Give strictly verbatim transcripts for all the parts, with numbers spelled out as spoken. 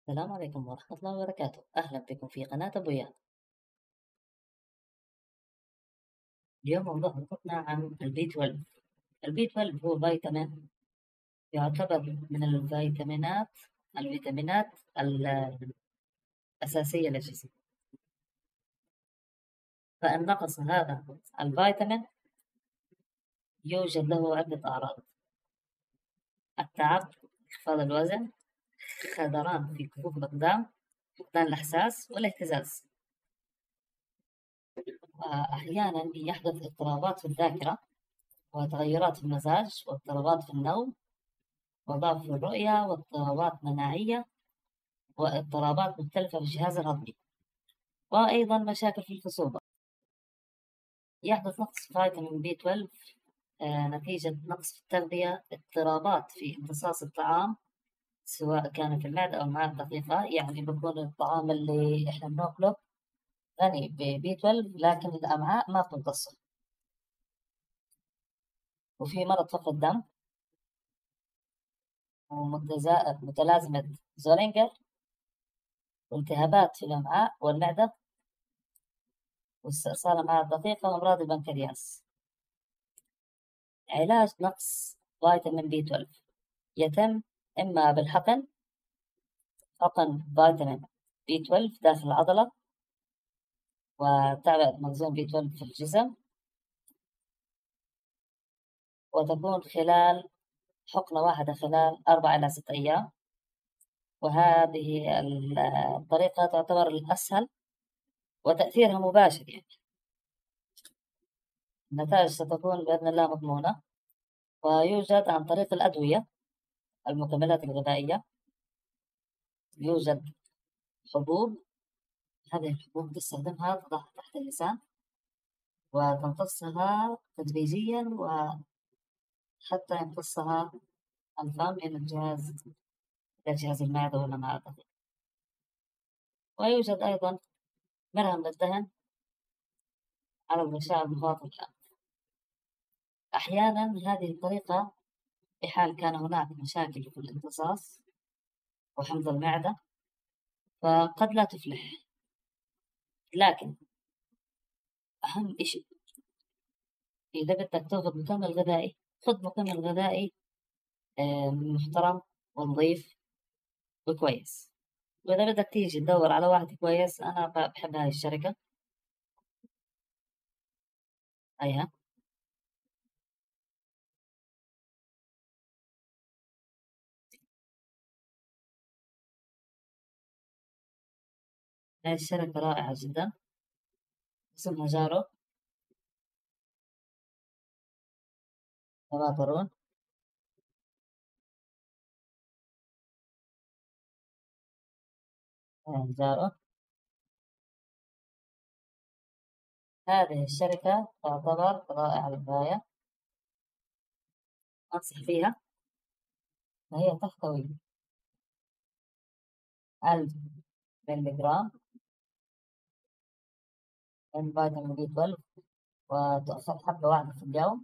السلام عليكم ورحمة الله وبركاته، أهلا بكم في قناة أبويا. اليوم موضوع حلقتنا عن البي اثنا عشر. البي اثنا عشر هو فيتامين يعتبر من الفيتامينات الفيتامينات الأساسية للجسم. فإن نقص هذا الفيتامين يوجد له عدة أعراض: التعب، انخفاض الوزن، خضران في كفوف الأقدام، فقدان الإحساس والاهتزاز. وأحيانا يحدث اضطرابات في الذاكرة وتغيرات في المزاج واضطرابات في النوم وضعف في الرؤية واضطرابات مناعية واضطرابات مختلفة في الجهاز الهضمي، وأيضا مشاكل في الخصوبة. يحدث نقص فيتامين بي اثنا عشر آه نتيجة نقص في التغذية، اضطرابات في امتصاص الطعام سواء كان في المعدة أو المعدة الدقيقة، يعني بيكون الطعام اللي إحنا بناكله غني ببي اثنا عشر لكن الأمعاء ما بتمتصه. وفي مرض فقر الدم ومتلازمة زولينجر والتهابات في الأمعاء والمعدة واستئصال الأمعاء الدقيقة وأمراض البنكرياس. علاج نقص فيتامين بي اثنا عشر يتم إما بالحقن، حقن فيتامين بي اثنا عشر داخل العضلة وتعبئة مخزون بي اثنا عشر في الجسم، وتكون خلال حقنة واحدة خلال أربعة إلى ستة أيام. وهذه الطريقة تعتبر الأسهل وتأثيرها مباشر، يعني النتائج ستكون بإذن الله مضمونة. ويوجد عن طريق الأدوية المكملات الغذائية، يوجد حبوب، هذه الحبوب تستخدمها تضعها تحت اللسان وتمتصها تدريجيا وحتى يمتصها الفم إلى الجهاز إلى جهاز المعدة والأمعاء الدقيقة. ويوجد أيضا مرهم للدهن على الغشاء المخاطي الآن. أحيانا هذه الطريقة بحال كان هناك مشاكل في الامتصاص وحمض المعدة فقد لا تفلح، لكن أهم إشي إذا بدك تاخذ مكمل غذائي خذ مكمل غذائي محترم ونظيف وكويس. وإذا بدك تيجي تدور على واحد كويس، أنا بحب هاي الشركة. أيها هاي الشركة رائعة جدا، اسمها جارو تبادرون. جارو هذه الشركة تعتبر رائعة للغاية، أنصح فيها. فهي تحتوي ألف ملي جرام من فيتامين بي اثنا عشر وتؤخذ حبة واحدة في اليوم.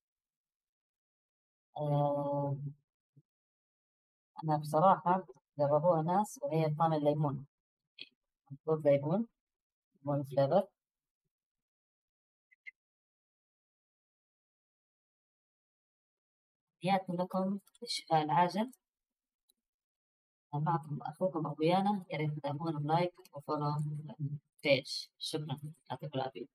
أه أنا بصراحة جربوها ناس وهي طعم الليمون، مفروض ليمون ليمون فليفر. تحياتي لكم الشفاء العاجل. معكم أخوكم أبو يانا، يا ريت تدعمونا بلايك وفولو البيج. شكرا، يعطيكم العافية.